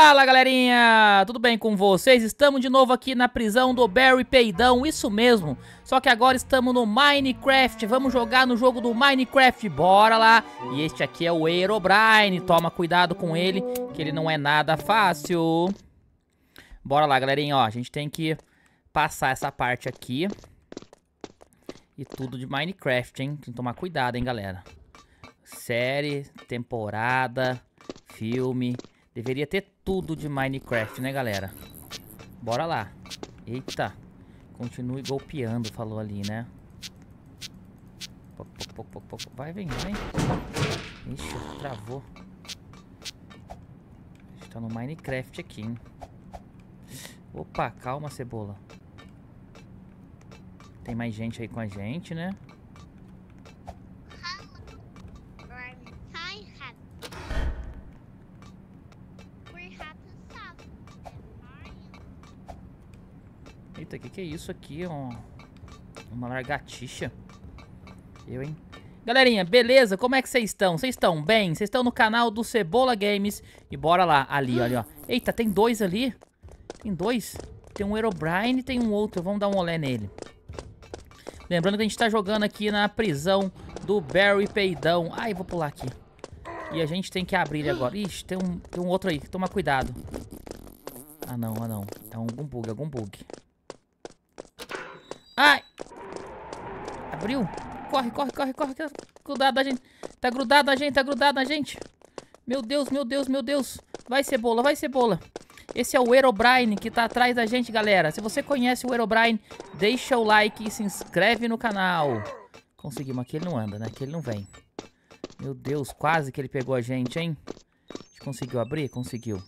Fala galerinha, tudo bem com vocês? Estamos de novo aqui na prisão do Barry Peidão, isso mesmo. Só que agora estamos no Minecraft, vamos jogar no jogo do Minecraft, bora lá. E este aqui é o Herobrine, toma cuidado com ele, que ele não é nada fácil. Bora lá galerinha, ó, a gente tem que passar essa parte aqui. E tudo de Minecraft, hein, tem que tomar cuidado, hein galera. Série, temporada, filme... Deveria ter tudo de Minecraft, né, galera? Bora lá. Eita. Continue golpeando, falou ali, né? Vai, vem, vem. Ixi, travou. A gente tá no Minecraft aqui, hein? Opa, calma, cebola. Tem mais gente aí com a gente, né? Eita, que é isso aqui? Uma lagartixa. Eu, hein? Galerinha, beleza? Como é que vocês estão? Vocês estão bem? Vocês estão no canal do Cebola Games. E bora lá. Ali, olha, ó. Eita, tem dois ali. Tem dois. Tem um Herobrine e tem um outro. Vamos dar um olé nele. Lembrando que a gente tá jogando aqui na prisão do Barry Peidão. Ai, vou pular aqui. E a gente tem que abrir ele agora. Ixi, tem um outro aí. Toma cuidado. Ah, não, ah, não. É algum bug, algum bug. Ai! Abriu! Corre, corre, corre, corre. Tá grudado na gente. Tá grudado na gente, tá grudado na gente. Meu Deus, meu Deus, meu Deus. Vai, cebola, vai, cebola. Esse é o Herobrine que tá atrás da gente, galera. Se você conhece o Herobrine, deixa o like e se inscreve no canal. Conseguimos. Aqui ele não anda, né? Aqui ele não vem. Meu Deus, quase que ele pegou a gente, hein? A gente conseguiu abrir? Conseguiu.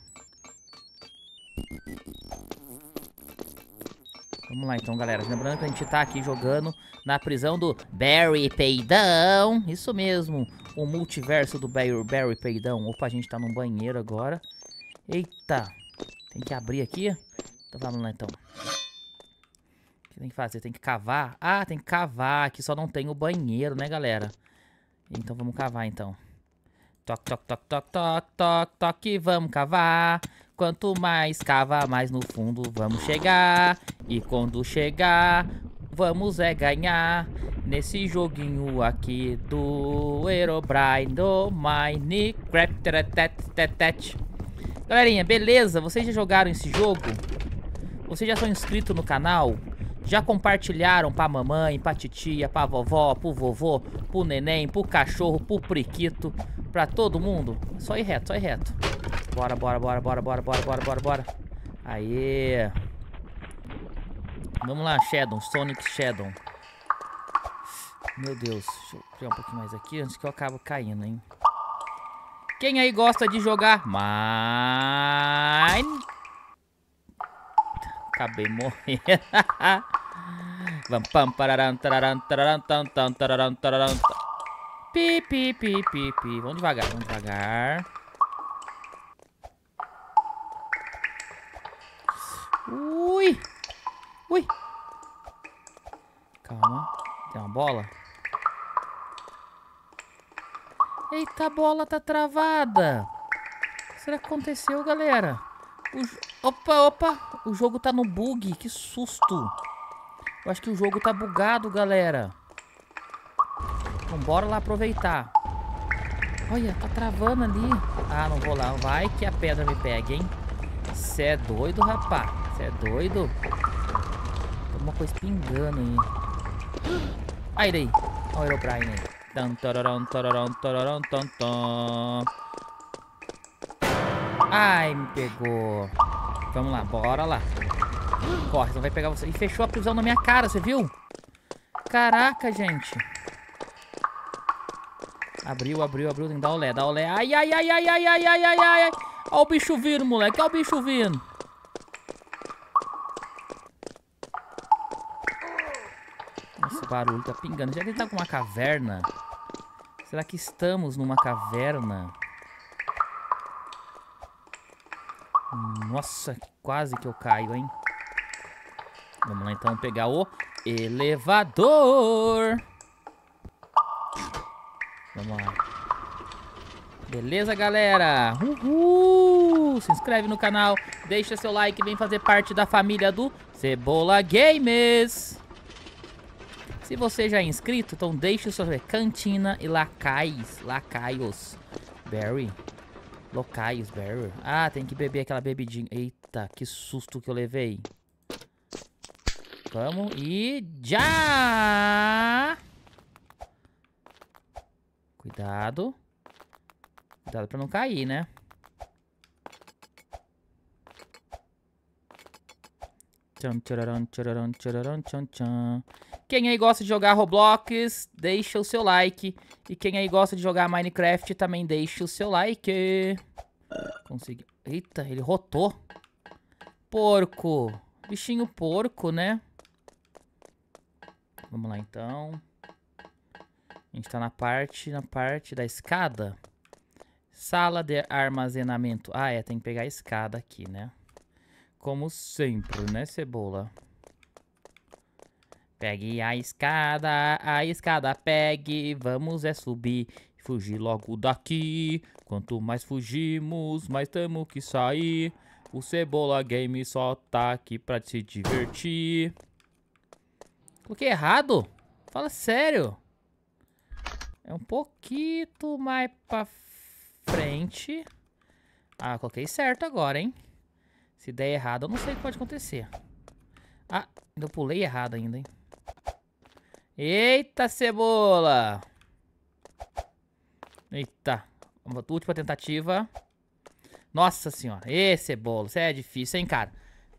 Vamos lá então, galera. Lembrando que a gente tá aqui jogando na prisão do Barry Peidão. Isso mesmo. O multiverso do Barry Peidão. Opa, a gente tá num banheiro agora. Eita. Tem que abrir aqui. Então vamos lá então. O que tem que fazer? Tem que cavar? Ah, tem que cavar. Aqui só não tem o banheiro, né, galera? Então vamos cavar então. Toque, toque, toque, toque, toque, toque, toque. Vamos cavar. Quanto mais cava, mais no fundo vamos chegar. E quando chegar, vamos ganhar nesse joguinho aqui do Herobrine, do Minecraft. Galerinha, beleza? Vocês já jogaram esse jogo? Vocês já são inscritos no canal? Já compartilharam pra mamãe, pra titia, pra vovó, pro vovô, pro neném, pro cachorro, pro priquito, pra todo mundo? Só ir reto, só ir reto. Bora, bora, bora, bora, bora, bora, bora, bora, bora. Aê. Vamos lá, Shadow, Sonic Shadow. Meu Deus, deixa eu criar um pouquinho mais aqui antes que eu acabo caindo, hein. Quem aí gosta de jogar Acabei morrendo. Vamos pam pararam tararam tararam tam tam tararam tararam. Pi pi pi pi pi. Vamos devagar, vamos devagar. Ui. Ui. Calma. Tem uma bola? Eita, a bola tá travada. O que será que aconteceu, galera? Opa, opa. O jogo tá no bug. Que susto. Eu acho que o jogo tá bugado, galera. Então bora lá aproveitar. Olha, tá travando ali. Ah, não vou lá. Vai que a pedra me pega, hein? Cê é doido, rapá. Cê é doido. Tem alguma coisa pingando aí. Aí daí. Olha o Herobrine aí. Ai, me pegou. Vamos lá, bora lá. Corre, não vai pegar você. E fechou a prisão na minha cara, você viu? Caraca, gente. Abriu, abriu, abriu. Tem que dar olé, dá olé. Ai, ai, ai, ai, ai, ai, ai, ai, ai. Olha o bicho vindo, moleque. Olha o bicho vindo. Esse barulho tá pingando. Já que ele tá com uma caverna. Será que estamos numa caverna? Nossa, quase que eu caio, hein? Vamos lá então pegar o elevador. Vamos lá. Beleza, galera? Uhul! Se inscreve no canal, deixa seu like e vem fazer parte da família do Cebola Games. Se você já é inscrito, então deixa o seu... Cantina e lacaios. Berry. Locais, Berry. Ah, tem que beber aquela bebidinha. Eita, que susto que eu levei. Vamos e já! Cuidado. Cuidado pra não cair, né? Quem aí gosta de jogar Roblox, deixa o seu like. E quem aí gosta de jogar Minecraft, também deixa o seu like. Consegui. Eita, ele rotou. Porco. Bichinho porco, né? Vamos lá, então. A gente tá na parte da escada. Sala de armazenamento. Ah, é, tem que pegar a escada aqui, né? Como sempre, né, Cebola? Pegue a escada pegue. Vamos subir, fugir logo daqui. Quanto mais fugimos, mais temos que sair. O Cebola Game só tá aqui pra se divertir. Coloquei errado? Fala sério. É um pouquinho mais pra frente. Ah, coloquei certo agora, hein? Se der errado, eu não sei o que pode acontecer. Ah, eu pulei errado ainda, hein? Eita, Cebola! Eita. Última tentativa. Nossa senhora. Ê, Cebola. Isso é difícil, hein, cara?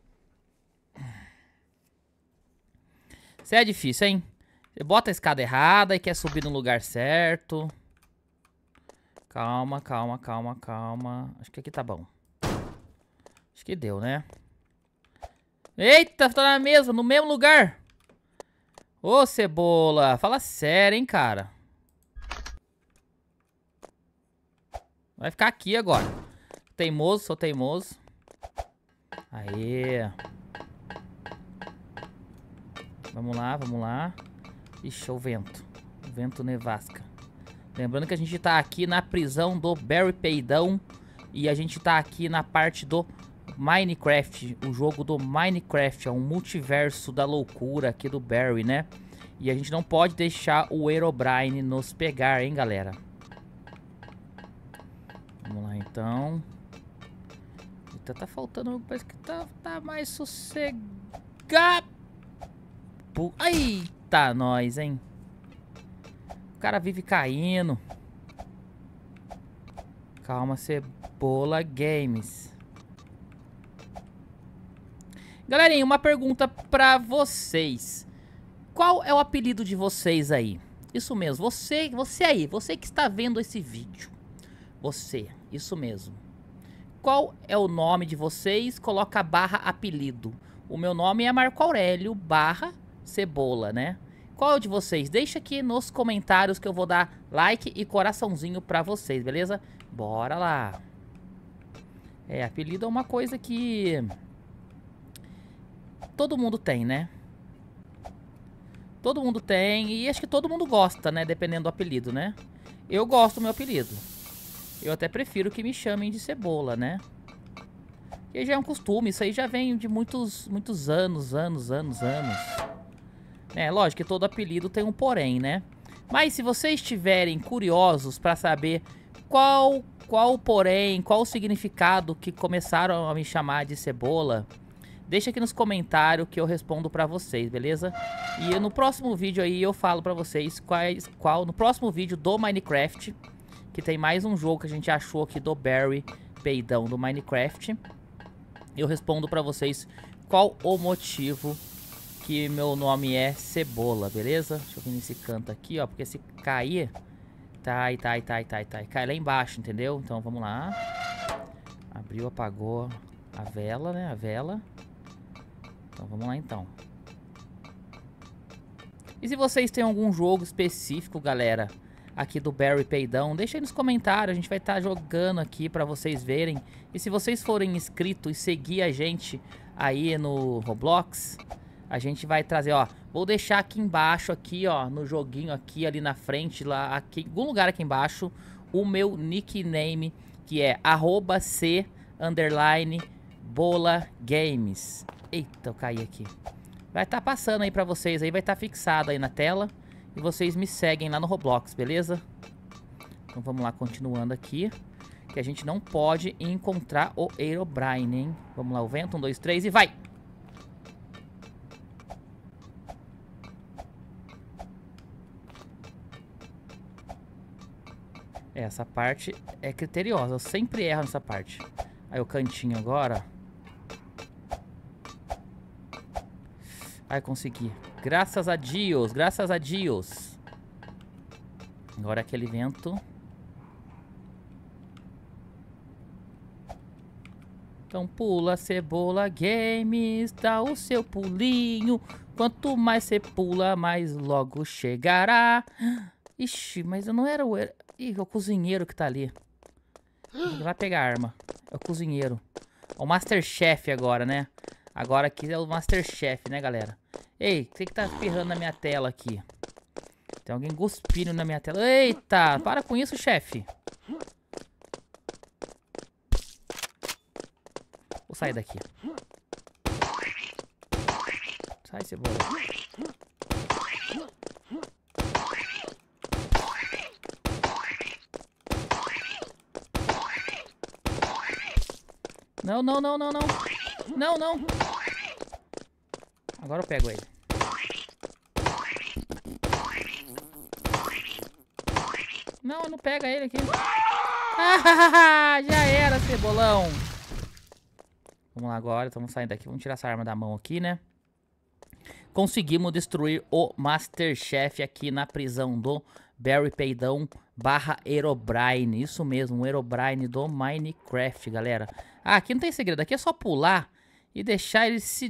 Isso é difícil, hein? Você bota a escada errada e quer subir no lugar certo. Calma, calma, calma, calma. Acho que aqui tá bom. Acho que deu, né? Eita, tá na mesma, no mesmo lugar. Ô, Cebola. Fala sério, hein, cara. Vai ficar aqui agora. Teimoso, sou teimoso. Aê. Vamos lá, vamos lá. Ixi, o vento. O vento nevasca. Lembrando que a gente tá aqui na prisão do Barry Peidão. E a gente tá aqui na parte do Minecraft. O jogo do Minecraft. É um multiverso da loucura aqui do Barry, né? E a gente não pode deixar o Herobrine nos pegar, hein, galera? Vamos lá, então. Eita, tá faltando... Parece que tá mais sossegado. Eita, nós, hein? O cara vive caindo. Calma, Cebola Games. Galerinha, uma pergunta pra vocês. Qual é o apelido de vocês aí? Isso mesmo, você aí, você que está vendo esse vídeo. Você, isso mesmo. Qual é o nome de vocês? Coloca barra apelido. O meu nome é Marco Aurélio barra Cebola, né? Qual é o de vocês? Deixa aqui nos comentários que eu vou dar like e coraçãozinho pra vocês, beleza? Bora lá. É, apelido é uma coisa que todo mundo tem, né? Todo mundo tem e acho que todo mundo gosta, né? Dependendo do apelido, né? Eu gosto do meu apelido. Eu até prefiro que me chamem de Cebola, né? E já é um costume, isso aí já vem de muitos anos. É, lógico que todo apelido tem um porém, né? Mas se vocês estiverem curiosos pra saber qual o porém, qual o significado que começaram a me chamar de Cebola, deixa aqui nos comentários que eu respondo pra vocês, beleza? E no próximo vídeo aí eu falo pra vocês no próximo vídeo do Minecraft, que tem mais um jogo que a gente achou aqui do Barry Peidão do Minecraft, eu respondo pra vocês qual o motivo que meu nome é Cebola, beleza? Deixa eu vir nesse canto aqui, ó, porque se cair... Cai lá embaixo, entendeu? Então vamos lá. Abriu, apagou a vela, né? A vela. Então vamos lá, então. E se vocês têm algum jogo específico, galera, aqui do Barry Peidão, deixa aí nos comentários, a gente vai estar jogando aqui pra vocês verem. E se vocês forem inscritos e seguir a gente aí no Roblox, a gente vai trazer, ó, vou deixar aqui embaixo, aqui, ó, no joguinho aqui, ali na frente, lá, aqui, em algum lugar aqui embaixo, o meu nickname, que é underline Bola Games. Eita, eu caí aqui. Vai estar passando aí pra vocês aí, vai estar fixado aí na tela. E vocês me seguem lá no Roblox, beleza? Então vamos lá, continuando aqui. Que a gente não pode encontrar o Herobrine, hein? Vamos lá, o vento, 1, 2, 3 e vai! Essa parte é criteriosa, eu sempre erro nessa parte. Aí o cantinho agora. Ai, consegui. Graças a Deus, graças a Deus. Agora aquele vento. Então pula, Cebola Games, dá o seu pulinho. Quanto mais você pula, mais logo chegará. Ixi, mas eu não era o... Ih, é o cozinheiro que tá ali. Ele vai pegar a arma. É o cozinheiro. É o Masterchef agora, né? Agora aqui é o Masterchef, né, galera? Ei, você que tá espirrando na minha tela aqui. Tem alguém cuspindo na minha tela. Eita, para com isso, chefe. Vou sair daqui. Sai, Cebola. Não, não, não, não, não. Não, não. Agora eu pego ele. Não, não pega ele aqui. Ah, já era, Cebolão. Vamos lá agora, estamos saindo daqui. Vamos tirar essa arma da mão aqui, né? Conseguimos destruir o Masterchef aqui na prisão do Barry Peidão / Herobrine. Isso mesmo, o Herobrine do Minecraft, galera. Ah, aqui não tem segredo. Aqui é só pular e deixar ele se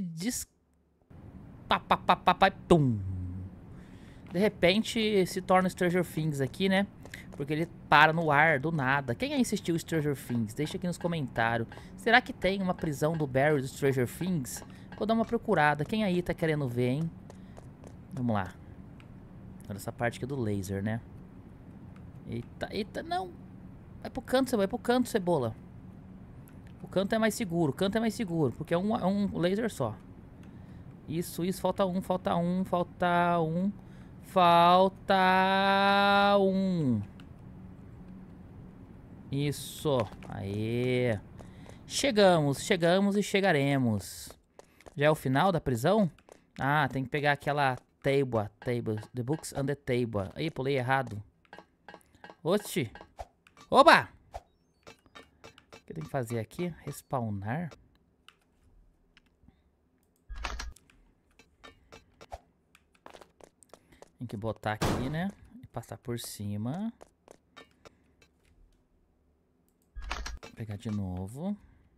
pum. De repente se torna Stranger Things aqui, né? Porque ele para no ar do nada. Quem aí assistiu Stranger Things? Deixa aqui nos comentários. Será que tem uma prisão do Barry do Stranger Things? Vou dar uma procurada. Quem aí tá querendo ver, hein? Vamos lá. Olha essa parte aqui do laser, né? Eita, eita, não. Vai pro canto, Cebola. Vai pro canto, Cebola. O canto é mais seguro. O canto é mais seguro. Porque é um laser só. Isso. Falta um, falta um, falta um. Falta um. Isso. Aê. Chegamos e chegaremos. Já é o final da prisão? Ah, tem que pegar aquela table. The books on the table. Aí, pulei errado. Oxi. Oba! O que tem que fazer aqui? Respawnar. Tem que botar aqui, né? E passar por cima. Vou pegar de novo.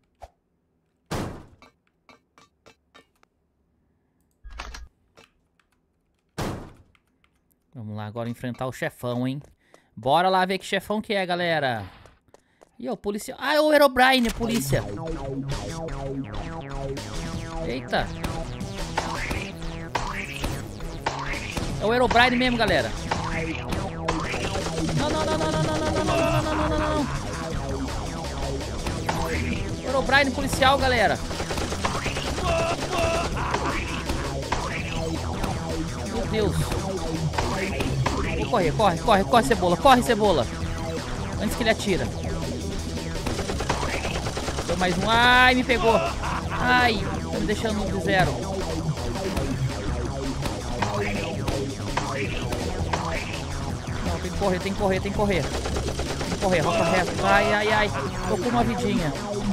Vamos lá agora enfrentar o chefão, hein? Bora lá ver que chefão que é, galera. Ih, o policial. Ah, é o Herobrine, polícia. Eita. É o Herobrine mesmo, galera. Não, não, não, não, não, não, não, não, não, não, não, não, não. Herobrine policial, galera. Meu Deus. Vou correr, corre, Cebola, corre, Cebola. Antes que ele atira. Deu mais um. Ai, me pegou. Ai, tá me deixando no zero. Não, tem que correr, tem que correr, tem que correr. Tem que correr, rota reta. Ai, ai, ai. Tô com uma vidinha.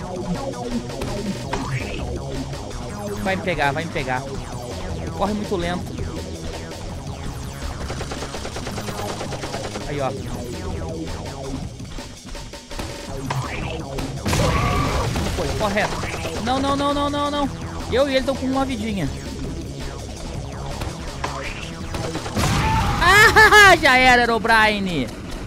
Vai me pegar, vai me pegar. Corre muito lento. Aí, ó. Foi, correto. Não, não, não, não, não, não. Eu e ele estão com uma vidinha. Ah, já era, Herobrine.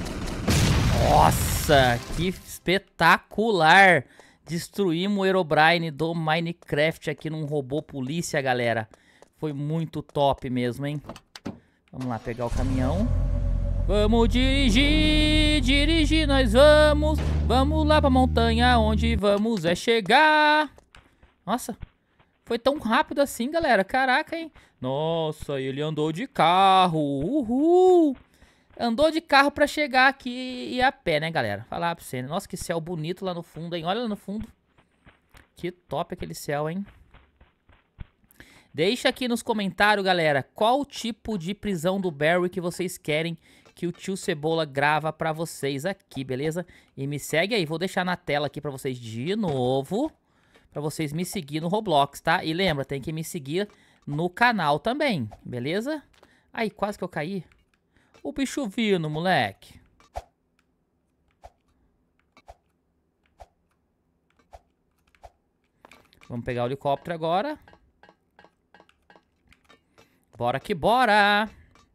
Nossa, que espetacular. Destruímos o Herobrine do Minecraft aqui num robô polícia, galera. Foi muito top mesmo, hein? Vamos lá, pegar o caminhão. Vamos dirigir, dirigir nós vamos. Vamos lá pra montanha, onde vamos é chegar. Nossa, foi tão rápido assim, galera. Caraca, hein? Nossa, ele andou de carro. Uhul. Andou de carro pra chegar aqui e a pé, né, galera? Falar pra você. Nossa, que céu bonito lá no fundo, hein? Olha lá no fundo. Que top aquele céu, hein? Deixa aqui nos comentários, galera, qual tipo de prisão do Barry que vocês querem que o tio Cebola grava pra vocês aqui, beleza? E me segue aí, vou deixar na tela aqui pra vocês de novo, pra vocês me seguir no Roblox, tá? E lembra, tem que me seguir no canal também, beleza? Aí, quase que eu caí. O bicho vindo, moleque. Vamos pegar o helicóptero agora. Bora que bora!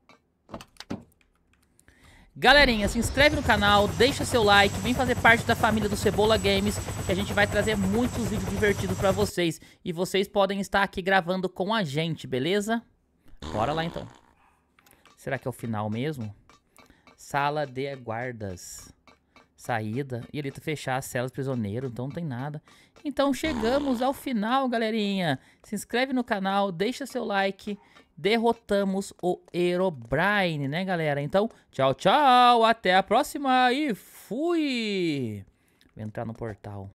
Galerinha, se inscreve no canal, deixa seu like, vem fazer parte da família do Cebola Games, que a gente vai trazer muitos vídeos divertidos pra vocês. E vocês podem estar aqui gravando com a gente, beleza? Bora lá então. Será que é o final mesmo? Sala de guardas. Saída. E ele tá fechar as celas prisioneiro, então não tem nada. Então chegamos ao final, galerinha. Se inscreve no canal, deixa seu like. Derrotamos o Herobrine, né, galera? Então, tchau, tchau. Até a próxima e fui! Vou entrar no portal.